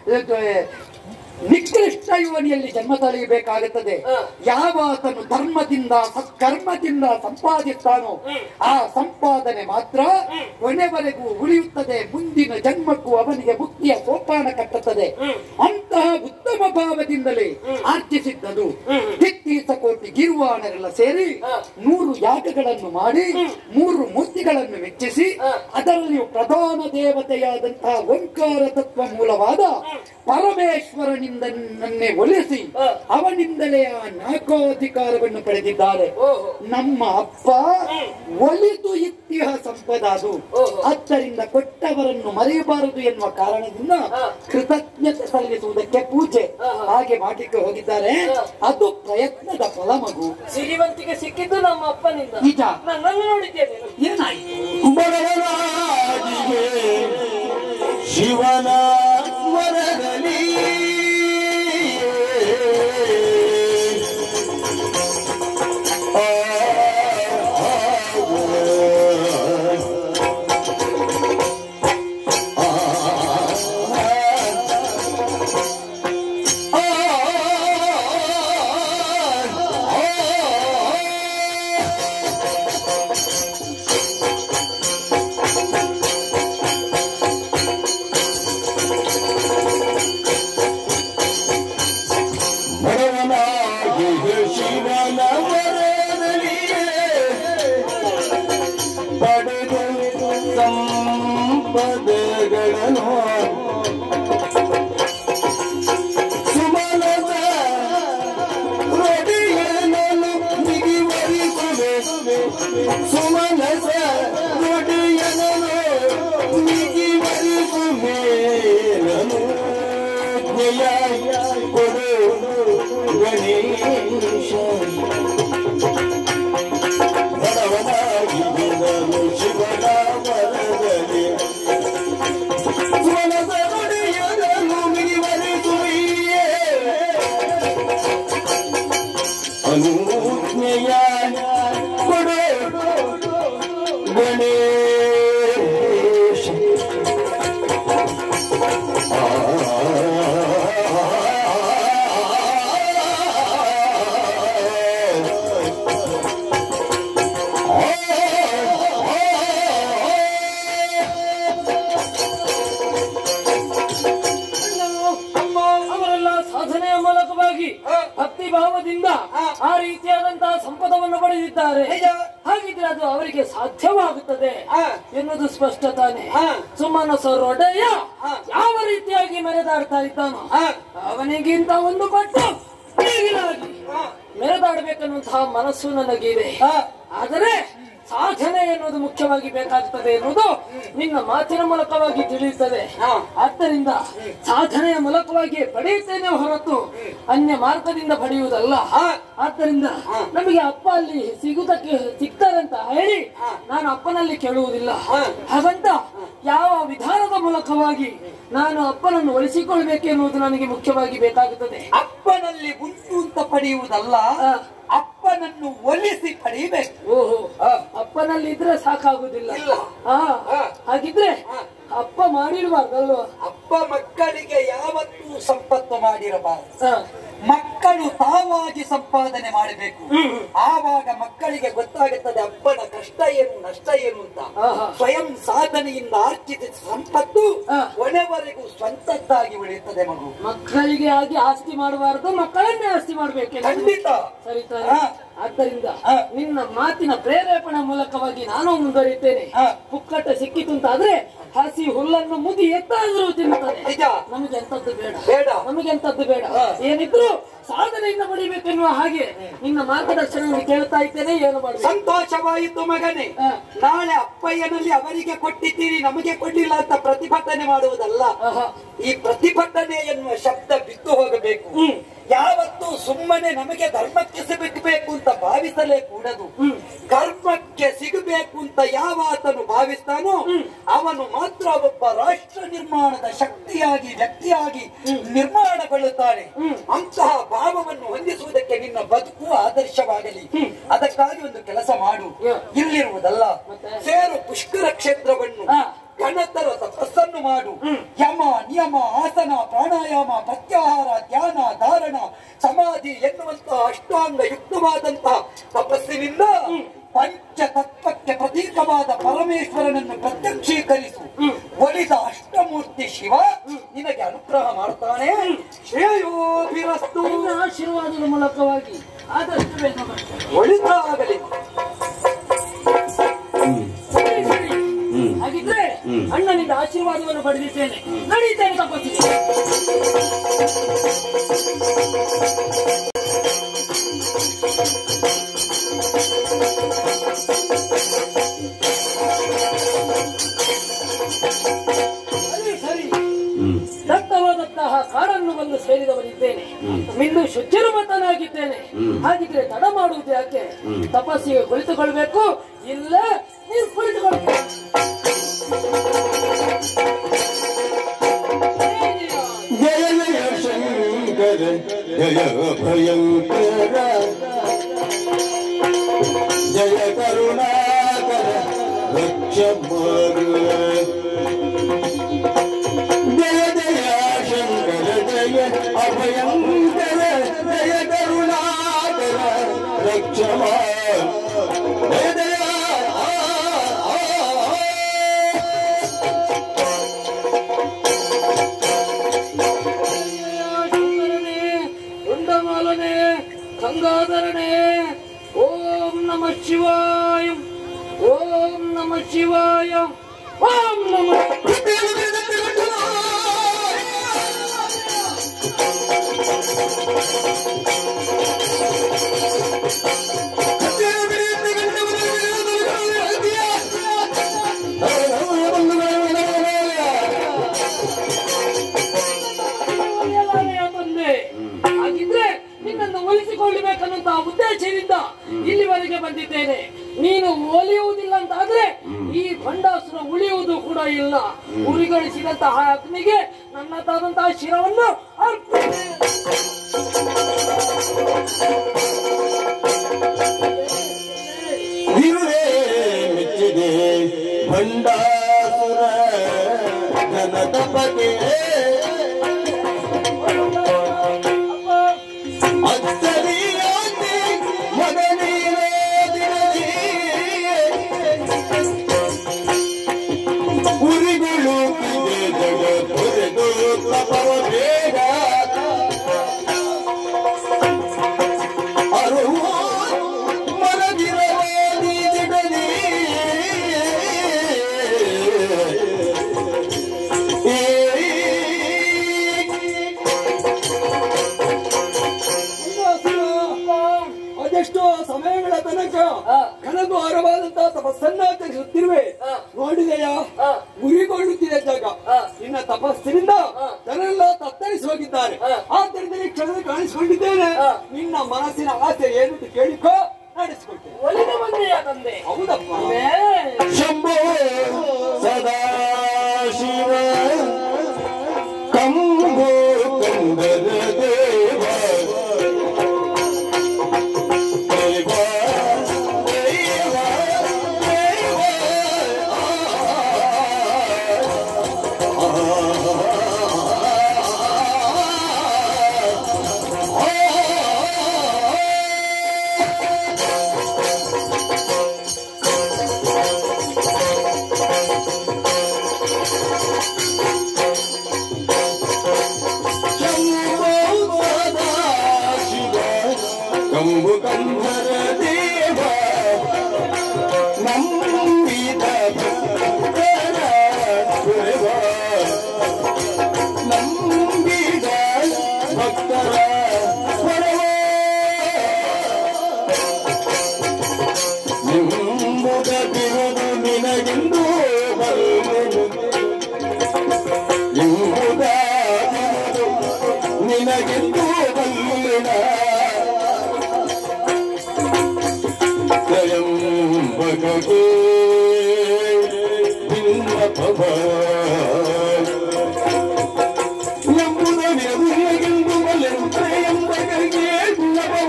Speaker 1: ನಿಕೃಷ್ಟ ಯೋನಿಯಲ್ಲಿ ಜನ್ಮ ತಳೆಯಬೇಕಾಗುತ್ತದೆ. ಯಾವಾತನು ಧರ್ಮದಿಂದ ಸತ್ಕರ್ಮದಿಂದ ಸಂಪಾದಿಸ್ತಾನೋ ಆ ಸಂಪಾದನೆ ಮಾತ್ರ ಕೊನೆವರೆಗೂ ಉಳಿಯುತ್ತದೆ. ಮುಂದಿನ ಜನ್ಮಕ್ಕೂ ಅವನಿಗೆ ಮುಕ್ತಿಯ ಸೋಪಾನ ಕಟ್ಟುತ್ತದೆ. ಅಂತಹ ಉತ್ತಮ ಭಾವದಿಂದಲೇ ಆರ್ಜಿಸಿದ್ದದು. ತಿತ್ತೀಸ ಕೋಟಿ ಮತ್ತು ಗೀರ್ವಾಣರೆಲ್ಲ ಸೇರಿ ನೂರು ಯಾಗಗಳನ್ನು ಮಾಡಿ ಮೂರು ಮೂರ್ತಿಗಳನ್ನು ಮೆಚ್ಚಿಸಿ ಅದರಲ್ಲಿ ಪ್ರಧಾನ ದೇವತೆಯಾದಂತಹ ಓಂಕಾರ ತತ್ವ ಮೂಲವಾದ ಪರಮೇಶ್ವರನಿಂದನ್ನೇ ಒಲಿಸಿ ಅವನಿಂದಲೇ ಆ ನಾಲ್ಕಾಧಿಕಾರವನ್ನು ಪಡೆದಿದ್ದಾರೆ. ನಮ್ಮ ಅಪ್ಪ ಒಲಿದು ಇತಿಹ ಸಂಪದ ಅದು. ಆದ್ದರಿಂದ ಕೊಟ್ಟವರನ್ನು ಮರೆಯಬಾರದು ಎನ್ನುವ ಕಾರಣದಿಂದ ಕೃತಜ್ಞತೆ ಸಲ್ಲಿಸುವುದಕ್ಕೆ ಪೂಜೆ ಹಾಗೆ ಮಾಡಲಿಕ್ಕೆ ಹೋಗಿದ್ದಾರೆ. ಅದು ಪ್ರಯತ್ನದ ಫಲ ಮಗು.
Speaker 3: ಸಿರಿವಂತಿಗೆ ಸಿಕ್ಕಿದ್ದು ನಮ್ಮ ಅಪ್ಪನಿಂದ.
Speaker 1: ನಿಜ.
Speaker 3: ನನ್ನನ್ನು ನೋಡಿದ್ದೇನೆ.
Speaker 1: ಏನಾಯ್ತು?
Speaker 5: ಬಡವನಾಗಿಯೇ ಶಿವನ ವರದಲ್ಲಿ ಶಿವನ ವರದಲ್ಲಿಯೇ ಪಡೆದು ಸಂಪದಗಳನ್ನು ಸುಮನದ ರೊಡಿಯನನ್ನು ನಿಗಿವರಿಸುವೆ ಸುಮನದ ರೊಡಿಯನನ್ನು ನಿಗಿವರಿಸುವೇನನು ಜ್ಞೇಯ ಕೊಡು ಗಣೇಶ ಬಡವನಾಗಿ ನಿನ್ನನು ಶಿವನ ವರದಲ್ಲಿ ಸುಮನದ ರೊಡಿಯನನ್ನು ನಿಗಿವರಿಸುವೆಯೇ ಅನುಜ್ಞೆಯ ಕೊಡು ಗಣೇಶ.
Speaker 3: ಅವರೆಲ್ಲ ಸಾಧನೆಯ ಮೂಲಕವಾಗಿ ಭಕ್ತಿ ಭಾವದಿಂದ ಆ ರೀತಿಯಾದಂತಹ ಸಂಪದವನ್ನು ಪಡೆದಿದ್ದಾರೆ. ಹಾಗಿದ್ರೆ ಅದು ಅವರಿಗೆ ಸಾಧ್ಯವಾಗುತ್ತದೆ ಎನ್ನುವುದು ಸ್ಪಷ್ಟ ತಾನೆ. ಸುಮ್ಮನ ಸೊರೊಡೆಯ ಯಾವ ರೀತಿಯಾಗಿ ಮೆರೆದಾಡ್ತಾ ಇದ್ದಾನೋ ಅವನಿಗಿಂತ ಒಂದು ಪಟ್ಟು ಮಿಗಿಲಾಗಿ ಮೆರೆದಾಡಬೇಕನ್ನುವಂತಹ ಮನಸ್ಸು ನನಗಿದೆ. ಆದರೆ ಸಾಧನೆ ಎನ್ನುವುದು ಮುಖ್ಯವಾಗಿ ಬೇಕಾಗುತ್ತದೆ ಎನ್ನುವುದು ನಿನ್ನ ಮಾತಿನ ಮೂಲಕವಾಗಿ ತಿಳಿಯುತ್ತದೆ. ಆದ್ದರಿಂದ ಸಾಧನೆಯ ಮೂಲಕವಾಗಿ ಪಡೆಯುತ್ತೇನೆ ಹೊರತು ಅನ್ಯ ಮಾರ್ಗದಿಂದ ಪಡೆಯುವುದಲ್ಲ. ಆದ್ದರಿಂದ ನಮಗೆ ಅಪ್ಪ ಅಲ್ಲಿ ಸಿಗುವುದಕ್ಕೆ ಸಿಗ್ತಾರೆ ಅಂತ ಹೇಳಿ ನಾನು ಅಪ್ಪನಲ್ಲಿ ಕೇಳುವುದಿಲ್ಲ. ಹಾಗಂತ ಯಾವ ವಿಧಾನದ ಮೂಲಕವಾಗಿ ನಾನು ಅಪ್ಪನನ್ನು ಒಲಿಸಿಕೊಳ್ಬೇಕೆನ್ನುವುದು ನನಗೆ ಮುಖ್ಯವಾಗಿ ಬೇಕಾಗುತ್ತದೆ.
Speaker 1: ಅಪ್ಪನಲ್ಲಿ ಉಂಟು ಅಂತ ಪಡೆಯುವುದಲ್ಲ, ಅಪ್ಪನನ್ನು ಒಲಿಸಿ ಪಡೆಯಬೇಕು.
Speaker 3: ಓಹೋ, ಅಪ್ಪನಲ್ಲಿ ಇದ್ರೆ ಸಾಕಾಗುದಿಲ್ಲ. ಹಾಗಿದ್ರೆ ಅಪ್ಪ ಮಾಡಿರಬಾರ್ದಲ್ವ?
Speaker 1: ಅಪ್ಪ ಮಕ್ಕಳಿಗೆ ಯಾವತ್ತೂ ಸಂಪತ್ತು ಮಾಡಿರಬಾರದು. ಮಕ್ಕಳು ತಾವಾಗಿ ಸಂಪಾದನೆ ಮಾಡಬೇಕು. ಆವಾಗ ಮಕ್ಕಳಿಗೆ ಗೊತ್ತಾಗುತ್ತದೆ ಅಪ್ಪನ ಕಷ್ಟ ಏನು ನಷ್ಟ ಏನು ಅಂತ. ಸ್ವಯಂ ಸಾಧನೆಯಿಂದ ಆರ್ಜಿಸಿದ ಸಂಪತ್ತು ಕೊನೆವರೆಗೂ ಸ್ವಂತದ್ದಾಗಿ ಉಳಿಯುತ್ತದೆ ಮಗು.
Speaker 3: ಮಕ್ಕಳಿಗೆ ಆಗಿ ಆಸ್ತಿ ಮಾಡಬಾರದು, ಮಕ್ಕಳನ್ನೇ ಆಸ್ತಿ ಮಾಡ್ಬೇಕು.
Speaker 1: ಖಂಡಿತ
Speaker 3: ಸರಿತಾರೆ. ಆದ್ದರಿಂದ ನಿನ್ನ ಮಾತಿನ ಪ್ರೇರೇಪಣೆ ಮೂಲಕವಾಗಿ ನಾನು ಮುಂದುವರಿಯುತ್ತೇನೆ. ಪುಕ್ಕಟ ಸಿಕ್ಕಿತು ಅಂತಾದ್ರೆ ಹಸಿ ಹುಲ್ಲನ್ನು ಮುದಿ ಎತ್ತಾದ್ರೂ ತಿನ್ನುತ್ತದೆ. ನಮಗೆ ಎಂತದ್ದು ಬೇಡ, ಬೇಡ ನಮಗೆ ಎಂತದ್ದು ಬೇಡ. ಏನಿದ್ರು ಸಾಧನೆಯಿಂದ ಪಡಿಬೇಕೆನ್ನುವ ಹಾಗೆ ನಿನ್ನ ಮಾರ್ಗದರ್ಶನವನ್ನು ಕೇಳ್ತಾ ಇದ್ದೇನೆ. ಏನು ಮಾಡಿ
Speaker 1: ಸಂತೋಷವಾಯಿತು ಮಗನೇ. ನಾಳೆ ಅಪ್ಪಯ್ಯನಲ್ಲಿ ಅವರಿಗೆ ಕೊಟ್ಟಿದ್ದೀರಿ ನಮಗೆ ಕೊಡ್ಲಿಲ್ಲ ಅಂತ ಪ್ರತಿಭಟನೆ ಮಾಡುವುದಲ್ಲ. ಈ ಪ್ರತಿಭಟನೆ ಎನ್ನುವ ಶಬ್ದ ಬಿದ್ದು ಹೋಗಬೇಕು. ಯಾವತ್ತೂ ಸುಮ್ಮನೆ ನಮಗೆ ಧರ್ಮಕ್ಕೆ ಸಿಗಬೇಕು ಅಂತ ಭಾವಿಸಲೇ ಕೂಡದು. ಕರ್ಮಕ್ಕೆ ಸಿಗಬೇಕು ಅಂತ ಯಾವಾತನು ಭಾವಿಸ್ತಾನೋ ಅವನು ಮಾತ್ರ ಒಬ್ಬ ರಾಷ್ಟ್ರ ನಿರ್ಮಾಣದ ಶಕ್ತಿಯಾಗಿ ವ್ಯಕ್ತಿಯಾಗಿ ನಿರ್ಮಾಣಗೊಳ್ಳುತ್ತಾನೆ. ಅಂತಹ ಭಾವವನ್ನು ಹೊಂದಿಸುವುದಕ್ಕೆ ನಿನ್ನ ಬದುಕು ಆದರ್ಶವಾಗಲಿ. ಅದಕ್ಕಾಗಿ ಒಂದು ಕೆಲಸ ಮಾಡು. ಇಲ್ಲಿರುವುದಲ್ಲ, ಸೇರು ಪುಷ್ಕರ ಕ್ಷೇತ್ರವನ್ನು ಗಣತರ ತಪಸ್ಸನ್ನು ಮಾಡು. ಯಮ ನಿಯಮ ಆಸನ ಪ್ರಾಣಾಯಾಮ ಪ್ರತ್ಯಾಹಾರ ಧ್ಯಾನ ಧಾರಣ ಸಮಾಧಿ ಎನ್ನುವಂತಹ ಅಷ್ಟಾಂಗ ಯುಕ್ತವಾದಂತಹ ತಪಸ್ಸಿನಿಂದ ಪಂಚ ತತ್ವಕ್ಕೆ ಪ್ರತೀಕವಾದ ಪರಮೇಶ್ವರನನ್ನು ಪ್ರತ್ಯಕ್ಷೀಕರಿಸು. ಒಲಿದ ಅಷ್ಟಮೂರ್ತಿ ಶಿವ ನಿನಗೆ ಅನುಗ್ರಹ ಮಾಡುತ್ತಾನೆ. ಶ್ರೇಯೋಭಿರಸ್ತು.
Speaker 3: ನಿನ್ನ ಆಶೀರ್ವಾದದ ಮೂಲಕವಾಗಿ ಆದಷ್ಟು ಬೇಗ ಬರ್ತೇನೆ.
Speaker 1: ಒಳಿತಾಗಲಿ.
Speaker 3: ಸರಿ ಸರಿ ಹಾಗಿದ್ರೆ ಅಣ್ಣನಿಂದ ಆಶೀರ್ವಾದವನ್ನು ಪಡೆದಿದ್ದೇನೆ. ನಡೀತೇನೆ ತಪಸ್ಸಿಗೆ. ದತ್ತವಾದಂತಹ ಕಾಡನ್ನು ಬಂದು ಸೇರಿದವನಿದ್ದೇನೆ. ಮಿಂದು ಶುಚಿರುಮತನಾಗಿದ್ದೇನೆ. ಹಾಗಿದ್ರೆ ತಡ ಮಾಡುವುದು ಯಾಕೆ? ತಪಸ್ಸಿಗೆ ಕುಳಿತುಕೊಳ್ಬೇಕು. ಇಲ್ಲ ನೀವು ಕುಳಿತುಕೊಳ್ಬೇಕು.
Speaker 5: ಜಯ ಜಯ ಶಂಕರ ಜಯ ಭಯಂಕರ ಜಯ ಕರುಣಾಕರ ರಕ್ಷ ಜಯ ಜಯ ಶಂಕರ ಜಯ ಅಭಯಂಕರ ಜಯ ಕರುಣಾಕರ ರಕ್ಷ ಜಯ ಜಯ
Speaker 3: ಗಂಗಾಧರನೇ. ಓಂ ನಮಃ ಶಿವಾಯ. ಓಂ ನಮಃ ಶಿವಾಯ. ಓಂ ನಮಃ ತಂದೆ. ಹಾಗಿದ್ರೆ ನಿನ್ನನ್ನು ಒಲಿಸಿಕೊಳ್ಳಬೇಕನ್ನುವಂತಹ ಉದ್ದೇಶದಿಂದ ಇಲ್ಲಿವರೆಗೆ ಬಂದಿದ್ದೇನೆ. ನೀನು ಒಲಿಯುವುದಿಲ್ಲ ಅಂತಾದ್ರೆ ಈ ಭಂಡಾಸುರ ಉಳಿಯುವುದು ಕೂಡ ಇಲ್ಲ. ಉರಿಗಳಿಸಿದಂತಹ ಅಗ್ನಿಗೆ ನನ್ನದಾದಂತಹ ಶಿರವನ್ನು ಅರ್ಪಿಸಿ.
Speaker 5: ಮೆಚ್ಚಿದೆ ಭಂಡಾಸುರ ಜನತಪಗೆ
Speaker 2: ಅದೆಷ್ಟೋ ಸಮಯಗಳ ತನಕ ಘನಘೋರವಾದಂತಹ ತಪಸ್ಸನ್ನಾಚರಿಸುತ್ತಿರುವೆ. ನೋಡಿದೆಯಾ, ಗುರಿಗೊಳ್ಳುತ್ತಿದೆ ಜಾಗ. ನಿನ್ನ ತಪಸ್ಸಿನಿಂದ ಜನರೆಲ್ಲ ತತ್ತರಿಸಿ ಹೋಗಿದ್ದಾರೆ. ಆದ್ದರಿಂದ ಈ ಕ್ಷಣದಲ್ಲಿ ಕಾಣಿಸಿಕೊಂಡಿದ್ದೇನೆ. ನಿನ್ನ ಮನಸ್ಸಿನ ಆಸೆ ಏನು ಕೇಳಿಕೋ, ನಡೆಸಿಕೊಳ್ತೇನೆ.
Speaker 3: ಒಲಿದು ಬಂದೆಯಾ ತಂದೆ?
Speaker 2: ಹೌದಪ್ಪ.
Speaker 5: ಶಂಭೋ ಸದಾ ಶಿವ ಕಂಬೋ ಕಂದರ ದೇವ ದೇವ ದೇವ ದೇವ ಕಂಬು ಕಂಧರ ದೇವ ನಂಬಿದ ಭಕ್ತರ ಸುರವ ನಂಬಿದ ಭಕ್ತರ ಸ್ವರವ ನಿಂಬುದ ಬಿರುದು ನಿನಗೆಂದು ಬಲ್ಲೆನು ನಿಂಬುದ ಬಿರುದು ನಿನಗೆಂದು ಬಲ್ಲೆನ ತ್ರಯಂಬಕೇ ಭಿನ್ನಪವ ಎಂಬುದ ನಿನಗೆಂದು ಬಲ್ಲೆನು ತ್ರಯಂಬಕರಿಗೆ ಭಿನ್ನಪವ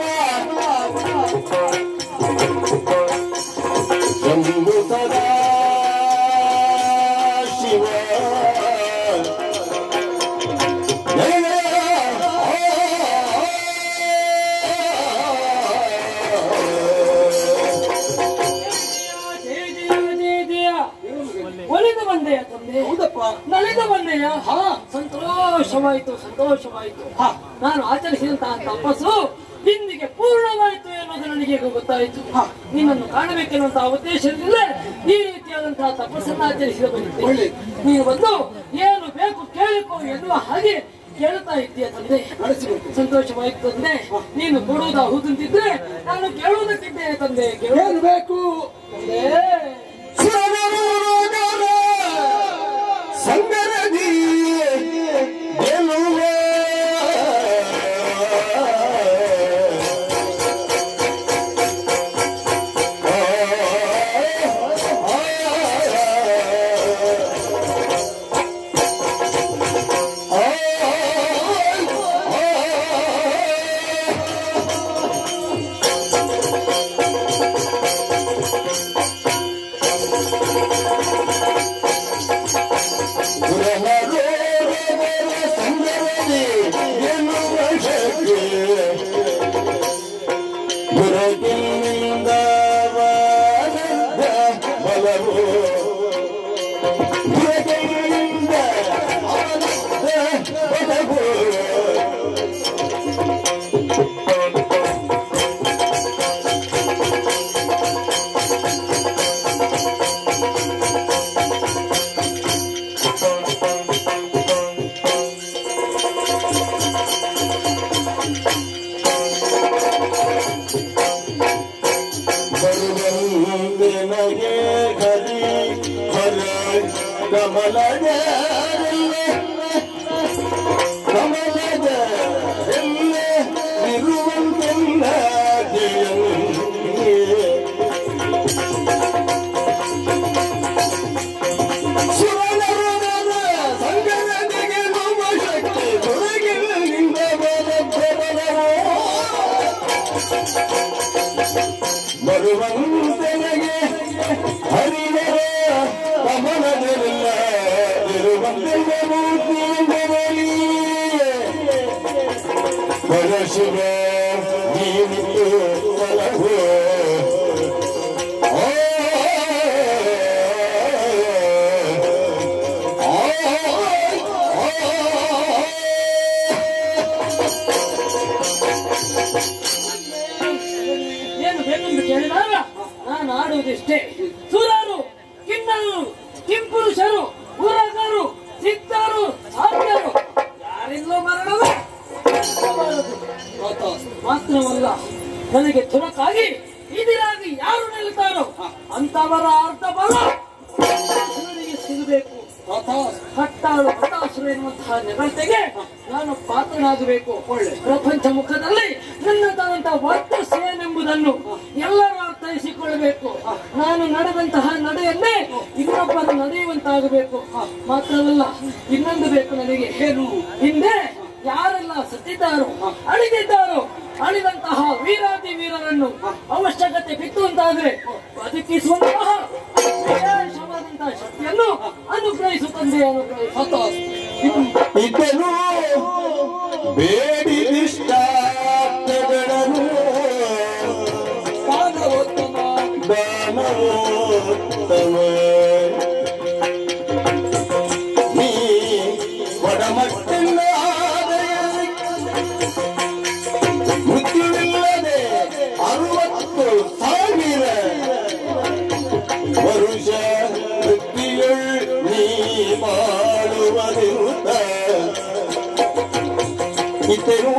Speaker 5: ಶಂಭು ಸದಾ ಶಿವ
Speaker 3: ಒಲಿದು ಬಂದೆಯಾ ತಂದೆ?
Speaker 2: ಹೌದಪ್ಪ.
Speaker 3: ನನಗೆ ಸಂತೋಷವಾಯಿತು ಸಂತೋಷವಾಯಿತು ನಾನು ಆಚರಿಸಿದಂತಹ ತಪಸ್ಸು ಇಂದಿಗೆ ಪೂರ್ಣವಾಯಿತು ಎನ್ನುವುದು ನನಗೆ ಗೊತ್ತಾಯಿತು. ನಿನ್ನನ್ನು ಕಾಣಬೇಕೆನ್ನುವಂತಹ ಉದ್ದೇಶದಿಂದ ಈ ರೀತಿಯಾದಂತಹ ತಪಸ್ಸನ್ನು ಆಚರಿಸಿದ ಬಂದಿದ್ದೆ. ನೀನು ಬಂದು ಏನು ಬೇಕು ಕೇಳಿಕೋ ಎನ್ನುವ ಹಾಗೆ ಕೇಳುತ್ತಾ ಇದ್ದೀಯ ತಂದೆ. ಸಂತೋಷವಾಯಿತು ತಂದೆ. ನೀನು ಕೊಡುವುದ ಹೌದಂತಿದ್ರೆ ನಾನು ಕೇಳುವುದಕ್ಕಿದ್ದೆ ತಂದೆ.
Speaker 2: ಕೇಳಬೇಕು ಸಂಗರದಿ ಗೆಲುವೆ ಬರುವಂತೆನಗೆ ಹರಿವರ ಕಮಲದಲ್ಲ ಪರಶುರ ನೀನು ಬಲಹೋ
Speaker 3: ಏನು ಬೇಕೆಂದು ಕೇಳಿದಾಗ ನಾನು ಆಡುವುದಿಷ್ಟೇ. ಸುರರು, ಕಿನ್ನರು, ಕಿಂಪುರುಷರು, ಊರಗಾರು, ಸಿದ್ಧರು, ಸಾಧ್ಯರು ಯಾರಿಲ್ಲೋ ಮರಣವ ಮಾತ್ರವಲ್ಲ, ನನಗೆ ತುರಕಾಗಿ ಇದಿರಾಗಿ ಯಾರು ನಿಲ್ತಾರೋ ಅಂತವರ ಅರ್ಧ ಬಲ ಶಿವನಿಗೆ ಸಿಗಬೇಕು. ಹತ್ತಾಳು ಹತಾಶರು ಎನ್ನುವಂತಹ ನೆನತೆಗೆ ನಾನು ಪಾತ್ರನಾಗಬೇಕು. ಒಳ್ಳೆ ಪ್ರಪಂಚ ಮುಖದಲ್ಲಿ ನನ್ನದಾದಂತಹ ವರ್ತಿಸೇನೆಂಬುದನ್ನು ಎಲ್ಲರೂ ಅರ್ಥೈಸಿಕೊಳ್ಳಬೇಕು. ನಾನು ನಡೆದಂತಹ ನಡೆಯನ್ನೇ ಇನ್ನೊಬ್ಬರು ನಡೆಯುವಂತಾಗಬೇಕು. ಮಾತ್ರವಲ್ಲ, ಇನ್ನೊಂದು ಬೇಕು ನನಗೆ. ಏನು? ಹಿಂದೆ ಯಾರೆಲ್ಲ ಸತ್ತಿದ್ದಾರೋ, ಅಳಿದಿದ್ದಾರೋ, ಅಳಿದಂತಹ ವೀರಾದಿ ವೀರರನ್ನು ಅವಶ್ಯಕತೆ ಬಿತ್ತು ಅಂತಾದ್ರೆ ಬದುಕಿಸುವಂತಹ ವಿಶೇಷವಾದಂತಹ ಶಕ್ತಿಯನ್ನು ಅನುಗ್ರಹಿಸುತ್ತಂದೆ. ಅನುಗ್ರಹಿಸುತ್ತ
Speaker 5: ಇದನ್ನು ಬೇಡಿದಿಷ್ಟಾರ್ಥಗಳನ್ನು ದಾನವೋತ್ತಮ ದಾನವೋತ್ತಮ ನೀ ಒಡಮಟ್ಟಿಲ್ಲ ಮೃತ್ಯುವಿಲ್ಲದೆ ಅರವತ್ತು ಸಾವಿರ ವರುಷ ವೃತ್ತಿಯುಳ್ ನೀ ಮಾಡುವದಿರುತ್ತ ಇತರು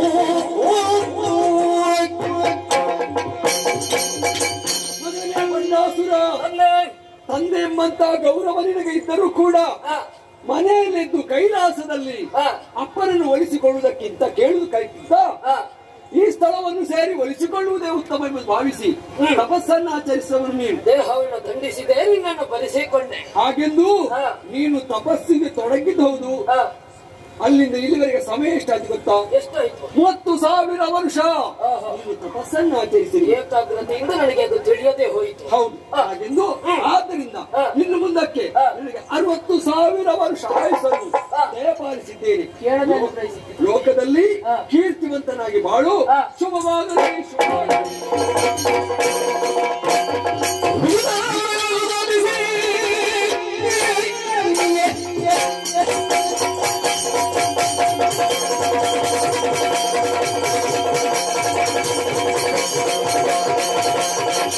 Speaker 2: ತಂದೆ ಎಂಬಂತ ಗೌರವ ನಿನಗೆ ಇದ್ದರೂ ಕೂಡ ಮನೆಯಲ್ಲಿದ್ದು ಕೈಲಾಸದಲ್ಲಿ ಅಪ್ಪನನ್ನು ಒಲಿಸಿಕೊಳ್ಳುವುದಕ್ಕಿಂತ ಕೇಳುವುದಕ್ಕಿಂತ ಈ ಸ್ಥಳವನ್ನು ಸೇರಿ ಒಲಿಸಿಕೊಳ್ಳುವುದೇ ಉತ್ತಮ ಎಂದು ಭಾವಿಸಿ ತಪಸ್ಸನ್ನು ಆಚರಿಸುವವರು ನೀನು.
Speaker 3: ದೇಹವನ್ನು ದಂಡಿಸಿದೆ, ನಿನ್ನನ್ನು ಬಲಿಸಿಕೊಂಡೆ.
Speaker 2: ಹಾಗೆಂದು ನೀನು ತಪಸ್ಸಿಗೆ ತೊಡಗಿದ್ದು ಅಲ್ಲಿಂದ ಇಲ್ಲಿವರೆಗೆ ಸಮಯ ಎಷ್ಟಾಯ್ತು ಗೊತ್ತಾ?
Speaker 3: ಎಷ್ಟಾಯ್ತು?
Speaker 2: ಮೂವತ್ತು ಸಾವಿರ ವರ್ಷ ನೀನು ತಪಸ್ಸನ್ನು ಆಚರಿಸಿ
Speaker 3: ಏಕಾಗ್ರತೆಯಿಂದ ನನಗೆ ಅದು ತಿಳಿಯದೆ ಹೋಯಿತು.
Speaker 2: ಹೌದು. ಹಾಗೆಂದು ಆದ್ದರಿಂದ ಇನ್ನು ಮುಂದಕ್ಕೆ ನನಗೆ ಅರವತ್ತು ಸಾವಿರ ವರ್ಷ ಆಯುಷನ್ನು ದಯಪಾಲಿಸಿದ್ದೇನೆ. ಲೋಕದಲ್ಲಿ ಕೀರ್ತಿವಂತನಾಗಿ ಬಾಳು. ಶುಭವಾಗಲಿ, ಶುಭವಾಗಲಿ.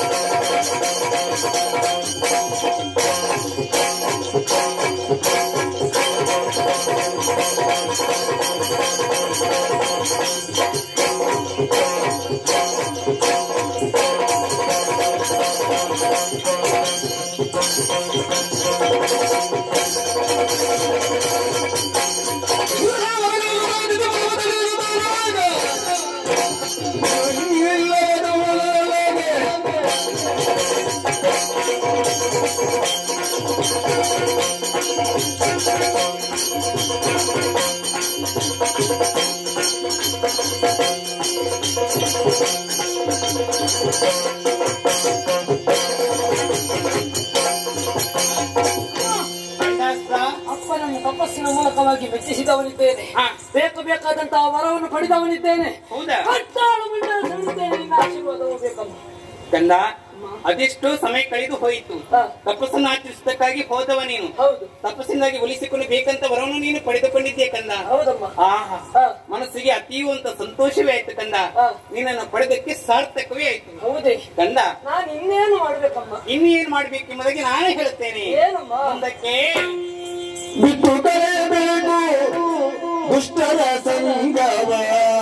Speaker 3: ಅಪ್ಪನನ್ನು ತಪಸ್ಸಿನ ಮೂಲಕವಾಗಿ ಮೆಚ್ಚಿಸಿದವನಿದ್ದೇನೆ. ಬೇಕು ಬೇಕಾದಂತಹ ವರವನ್ನು ಪಡೆದವನಿದ್ದೇನೆ. ಕಟ್ಟಾಳು ಮಂಡಳಿದ್ದೇನೆ. ನಿನ್ನ ಆಶೀರ್ವಾದವು ಬೇಕಮ್ಮ
Speaker 4: ಕಂದ. ಅದೆಷ್ಟೋ ಸಮಯ ಕಳೆದು ಹೋಯಿತು. ತಪಸ್ಸನ್ನು ಆಚರಿಸುವುದಕ್ಕಾಗಿ ಹೋದವ ನೀನು.
Speaker 3: ಹೌದು.
Speaker 4: ತಪಸ್ಸಿನಾಗಿ ಉಳಿಸಿಕೊಂಡು ಬೇಕಂತ ವರವನ್ನು ನೀನು ಪಡೆದುಕೊಂಡಿದ್ದೆ ಕಂದ.
Speaker 3: ಹೌದಮ್ಮ.
Speaker 4: ಆಹಾ, ಮನಸ್ಸಿಗೆ ಅತೀವಂತ ಸಂತೋಷವೇ ಆಯ್ತು ಕಂದ. ನಿನ್ನನ್ನು ಪಡೆದಕ್ಕೆ ಸಾರ್ಥಕವೇ ಆಯ್ತು.
Speaker 3: ಹೌದೇ
Speaker 4: ಕಂದ.
Speaker 3: ನಾನು ಇನ್ನೇನು ಮಾಡ್ಬೇಕಮ್ಮ?
Speaker 4: ಇನ್ನೇನು ಮಾಡ್ಬೇಕೆಂಬುದಾಗಿ ನಾನೇ ಹೇಳುತ್ತೇನೆ.
Speaker 3: ಏನಮ್ಮ?
Speaker 4: ಮುಂದಕ್ಕೆ
Speaker 5: ಬಿಟ್ಟು ತರಬೇಕು ದುಷ್ಟರ ಸಂಗವ.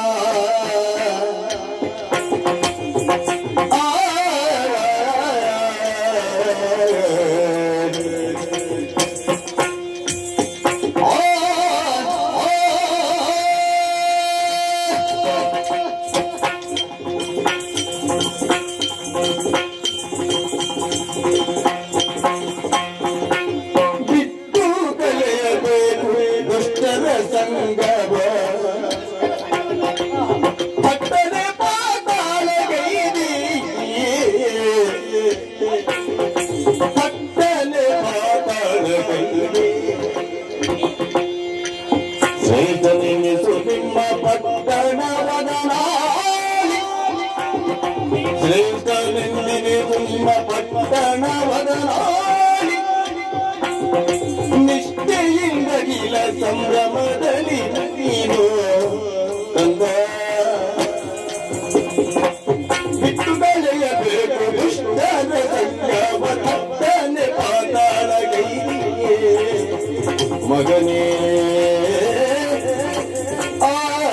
Speaker 5: ನಿಷ್ಠೆಯಿಂದ ಗಿಲ ಸಂಭ್ರಮದಲ್ಲಿ ನೀನು ಕಂದ. ಬಿಟ್ಟು ಕಳೆಯಬೇಕು ದುಷ್ಟರ ಸಂಗಮ. ತಟ್ಟನೆ ಪಾತಾಳ ಗೈರಿಗೆ ಮಗನೇ. ಆ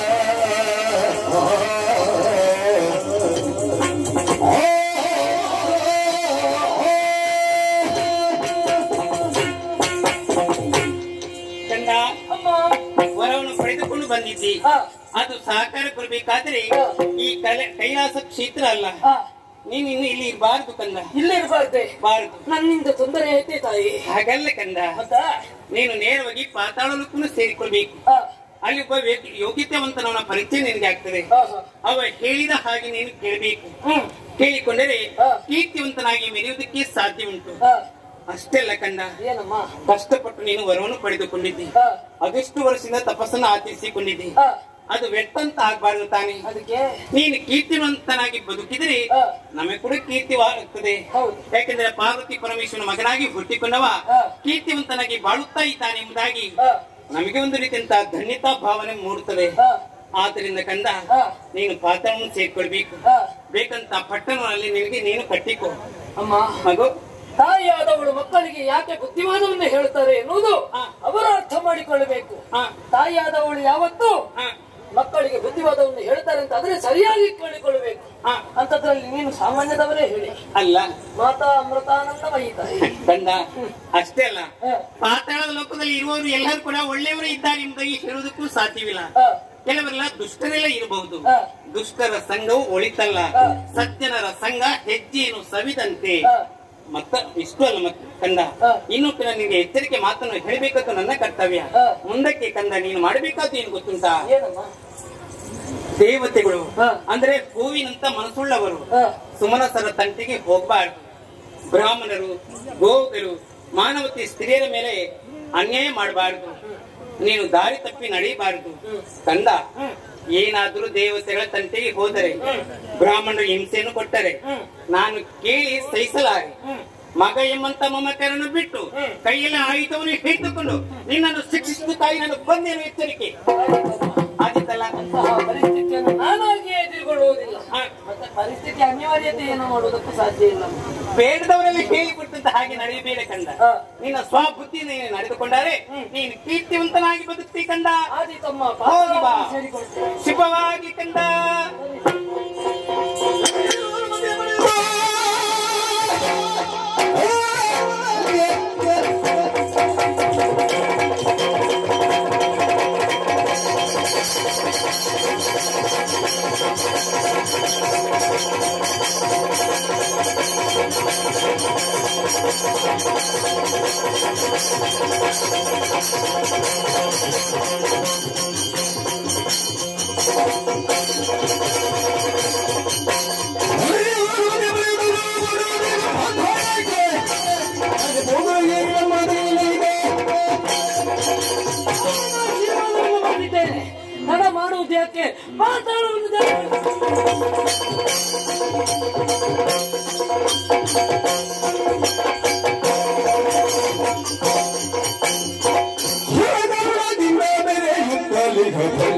Speaker 4: ವರವನ್ನು ಪಡೆದುಕೊಂಡು ಬಂದಿದ್ದಿ. ಅದು ಸಹಕಾರ ಕೊಡಬೇಕಾದ್ರೆ ಈ ಕಲೆ ಕೈಲಾಸ ಕ್ಷೇತ್ರ ಅಲ್ಲ. ನೀನು ಇನ್ನು ಇಲ್ಲಿ ಇರಬಾರದು ಕಂದ.
Speaker 3: ಇಲ್ಲೇ ಇರಬಾರ್ದೆ?
Speaker 4: ಬಾರದು.
Speaker 3: ನನ್ನಿಂದ ತೊಂದರೆ ಐತೆ ತಾಯಿ.
Speaker 4: ಹಾಗಲ್ಲ ಕಂದ, ನೀನು ನೇರವಾಗಿ ಪಾತಾಳ ಲೋಕವನ್ನು ಸೇರಿಕೊಳ್ಬೇಕು. ಅಲ್ಲಿ ಒಬ್ಬ ಯೋಗ್ಯತೆವಂತನವನ ಪರಿಚಯ ನಿನಗೆ ಆಗ್ತದೆ. ಅವ ಹೇಳಿದ ಹಾಗೆ ನೀನು ಕೇಳಬೇಕು. ಕೇಳಿಕೊಂಡರೆ ಕೀರ್ತಿವಂತನಾಗಿ ಮೆರೆಯುವುದಕ್ಕೆ ಸಾಧ್ಯ ಉಂಟು. ಅಷ್ಟೆಲ್ಲ ಕಂದ,
Speaker 3: ಏನಮ್ಮ
Speaker 4: ಕಷ್ಟಪಟ್ಟು ನೀನು ವರವನ್ನು ಪಡೆದುಕೊಂಡಿದ್ದಿ. ಅದೆಷ್ಟು ವರ್ಷದಿಂದ ತಪಸ್ಸನ್ನು ಆಚರಿಸಿಕೊಂಡಿದ್ದಿ. ಅದು ವ್ಯರ್ಥಂತ ಆಗ್ಬಾರ್ದು ತಾನೆ.
Speaker 3: ಅದಕ್ಕೆ
Speaker 4: ನೀನು ಕೀರ್ತಿವಂತನಾಗಿ ಬದುಕಿದರೆ ನಮಗೆ ಕೂಡ ಕೀರ್ತಿ ಆಗ್ತದೆ. ಯಾಕೆಂದ್ರೆ ಪಾರ್ವತಿ ಪರಮೇಶ್ವರನ ಮಗನಾಗಿ ಹುಟ್ಟಿಕೊಂಡವ ಕೀರ್ತಿವಂತನಾಗಿ ಬಾಳುತ್ತಾ ಇದ್ದಾನೆ ಎಂಬುದಾಗಿ ನಮಗೆ ಒಂದು ರೀತಿಯಂತ ಧನ್ಯತಾ ಭಾವನೆ ಮೂಡುತ್ತದೆ. ಆದ್ದರಿಂದ ಕಂದ, ನೀನು ಪಾತ್ರವನ್ನು ಸೇರ್ಕೊಳ್ಬೇಕು. ಬೇಕಂತ ಪಟ್ಟಣದಲ್ಲಿ ನಿನಗೆ ನೀನು ಕಟ್ಟಿಕೊ.
Speaker 3: ಅಮ್ಮ
Speaker 4: ಮಗು,
Speaker 3: ತಾಯಿಯಾದವಳು ಮಕ್ಕಳಿಗೆ ಯಾಕೆ ಬುದ್ಧಿವಾದವನ್ನು ಹೇಳ್ತಾರೆ ಎನ್ನುವುದು ಅವರು ಅರ್ಥ ಮಾಡಿಕೊಳ್ಳಬೇಕು. ತಾಯಿಯಾದವಳು ಯಾವತ್ತು ಮಕ್ಕಳಿಗೆ ಬುದ್ಧಿವಾದವನ್ನು ಹೇಳ್ತಾರೆ ಅಂತ ಆದ್ರೆ ಸರಿಯಾಗಿ ಕೇಳಿಕೊಳ್ಳಬೇಕು. ಅಂತದ್ರಲ್ಲಿ ನೀನು ಸಾಮಾನ್ಯದವರೇ ಹೇಳಿ
Speaker 4: ಅಲ್ಲ.
Speaker 3: ಮಾತಾ ಅಮೃತಾನಂದಮಯಿ ತಾಯಿ
Speaker 4: ಕಂದ, ಅಷ್ಟೇ ಅಲ್ಲ, ಪಾತಾಳದ ಲೋಕದಲ್ಲಿ ಇರುವವರು ಎಲ್ಲರೂ ಕೂಡ ಒಳ್ಳೆಯವರು ಇದ್ದಾರೆ ಎಂಬುದಾಗಿ ಹೇಳುವುದಕ್ಕೂ ಸಾಧ್ಯವಿಲ್ಲ. ಕೆಲವರೆಲ್ಲ ದುಷ್ಟರೆಲ್ಲ ಇರಬಹುದು. ದುಷ್ಟರ ಸಂಘವು ಒಳಿತಲ್ಲ, ಸಜ್ಜನರ ಸಂಘ ಹೆಜ್ಜೆಯನ್ನು ಸವಿದಂತೆ. ಮತ್ತ ಇಷ್ಟು ಅಲ್ಲ ಮತ್ತ ಕಂದ, ಇನ್ನು ನಿನಗೆ ಎಚ್ಚರಿಕೆ ಮಾತನ್ನು ಹೇಳಬೇಕಂತ ನನ್ನ ಕರ್ತವ್ಯ. ಮುಂದಕ್ಕೆ ಕಂದ, ನೀನು ಮಾಡಬೇಕಾದ್ದು ಏನು ಗೊತ್ತುಂಟಾ? ದೇವತೆಗಳು ಅಂದ್ರೆ ಹೂವಿನಂತ ಮನಸ್ಸುಳ್ಳವರು ಸುಮನಸರ ತಂಟೆಗೆ ಹೋಗಬಾರ್ದು. ಬ್ರಾಹ್ಮಣರು, ಗೋವುಗಳು, ಮಾನವತಿ ಸ್ತ್ರೀಯರ ಮೇಲೆ ಅನ್ಯಾಯ ಮಾಡಬಾರದು. ನೀನು ದಾರಿ ತಪ್ಪಿ ನಡೆಯಬಾರದು ಕಂದ. ಏನಾದ್ರೂ ದೇವತೆಗಳ ತಂಟೆಗೆ ಹೋದರೆ, ಬ್ರಾಹ್ಮಣರು ಹಿಂಸೆಯನ್ನು ಕೊಟ್ಟರೆ ನಾನು ಕೇಳಿ ಸಹಿಸಲಾರೆ. ಮಗ ಎಂಬಂತ ಮಮಕರನ್ನು ಬಿಟ್ಟು ಕೈಯಲ್ಲಿ ಆಯುಧವನ್ನು ಹಿಡಿದುಕೊಂಡು ನಿನ್ನನ್ನು ಶಿಕ್ಷಿಸಿದ ತಾಯಿ ನಾನು ಬಂದೇನು ಎಚ್ಚರಿಕೆ. ಆದಿತ್ತಲ್ಲ,
Speaker 3: ಪರಿಸ್ಥಿತಿಯನ್ನು ನಾನಾಗಿ ಎದುರುಗೊಳ್ಳುವುದಿಲ್ಲ. ಮತ್ತೆ ಪರಿಸ್ಥಿತಿ ಅದಕ್ಕೆ ಅನಿವಾರ್ಯತೆ ಏನು ಮಾಡುವುದಕ್ಕೂ ಸಾಧ್ಯ ಇಲ್ಲ.
Speaker 4: ಬೇಡದವರಲ್ಲಿ ಹೇಳಿಕೊಟ್ಟಂತ ಹಾಗೆ ನಡೆಯಬೇಡ ಕಂದ. ನಿನ್ನ ಸ್ವಬುದ್ಧಿ ನೀನು ನಡೆದುಕೊಂಡರೆ ನೀನು ಕೀರ್ತಿವಂತನಾಗಿ ಬದುಕ್ತಿ ಕಂದ.
Speaker 3: ಆದಿ ತಮ್ಮ
Speaker 4: ಹೋಗಿ ಬಾ
Speaker 3: ಸೇರಿಕೊಳ್ತೇನೆ.
Speaker 4: ಶುಭವಾಗಿ ಕಂದ.
Speaker 3: ನಡ ಮಾಡುವುದು ಯಾಕೆ ಮಾತಾಡುವುದು
Speaker 5: ಯುದ್ಧಲಿ